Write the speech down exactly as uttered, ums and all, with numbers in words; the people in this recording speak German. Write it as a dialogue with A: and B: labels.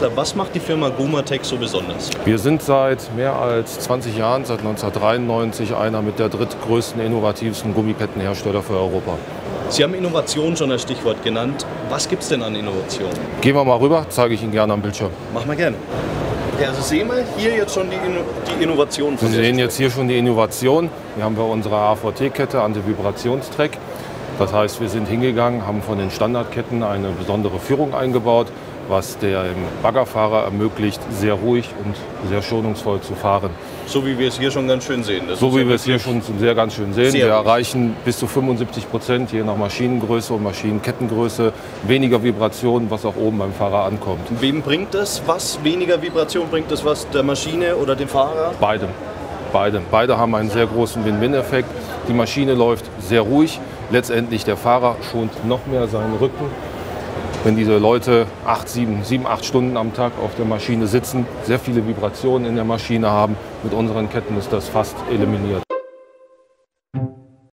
A: Bachler, was macht die Firma Gumatec so besonders?
B: Wir sind seit mehr als zwanzig Jahren, seit neunzehnhundertdreiundneunzig, einer mit der drittgrößten, innovativsten Gummikettenhersteller für Europa.
A: Sie haben Innovation schon als Stichwort genannt. Was gibt es denn an Innovation?
B: Gehen wir mal rüber, zeige ich Ihnen gerne am Bildschirm.
A: Machen wir gerne. Ja, also sehen wir hier jetzt schon die, Inno die Innovation.
B: Sie sehen jetzt hier schon die Innovation. Hier haben wir unsere A V T-Kette, Antivibrationstrack. Das heißt, wir sind hingegangen, haben von den Standardketten eine besondere Führung eingebaut, was dem Baggerfahrer ermöglicht, sehr ruhig und sehr schonungsvoll zu fahren.
A: So wie wir es hier schon ganz schön sehen. Das
B: so wie wir es hier schon sehr ganz schön sehen. Wir
A: ruhig.
B: erreichen bis zu fünfundsiebzig Prozent je nach Maschinengröße und Maschinenkettengröße weniger Vibration, was auch oben beim Fahrer ankommt.
A: Wem bringt das was? Weniger Vibration bringt das was? Der Maschine oder dem Fahrer?
B: Beide. Beide. Beide haben einen sehr großen Win-Win-Effekt. Die Maschine läuft sehr ruhig. Letztendlich der Fahrer schont noch mehr seinen Rücken. Wenn diese Leute acht, sieben, sieben, acht Stunden am Tag auf der Maschine sitzen, sehr viele Vibrationen in der Maschine haben, mit unseren Ketten ist das fast eliminiert.